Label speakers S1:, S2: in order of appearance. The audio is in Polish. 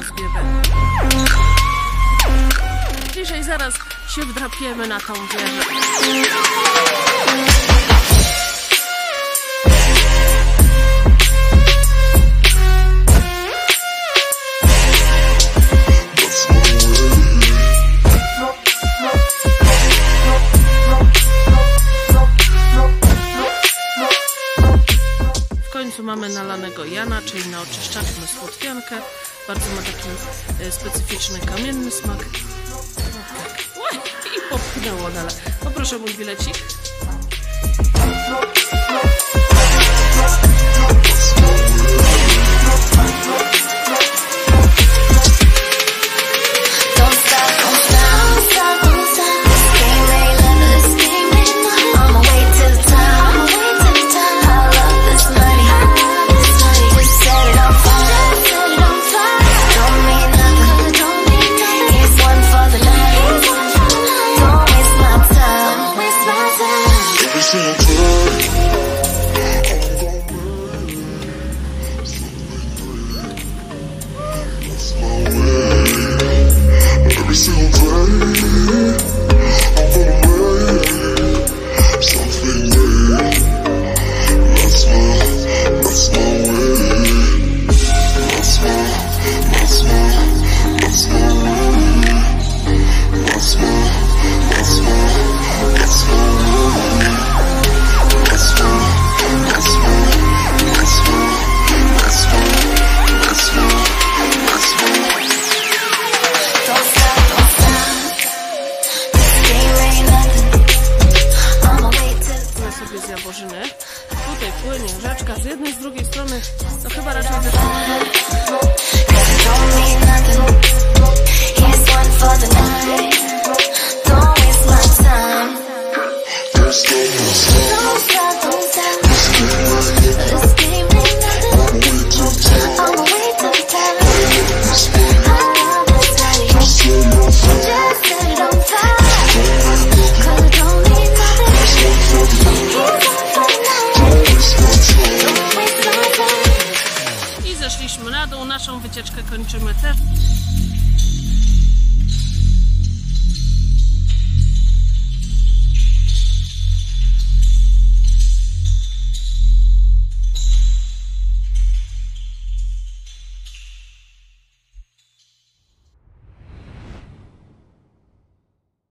S1: rozbiegę. Dzisiaj zaraz się wdrapiemy na tą wieżę. W końcu mamy nalanego Jana, czyli na oczyszczaczkę słodkiankę. Bardzo ma taki specyficzny, kamienny smak. Oj, i popchnęło dalej. Poproszę mój bilecik. Z Jaworzyny. Tutaj płynie rzeczka z jednej, z drugiej strony to chyba raczej zeszliśmy na dół, naszą wycieczkę kończymy też.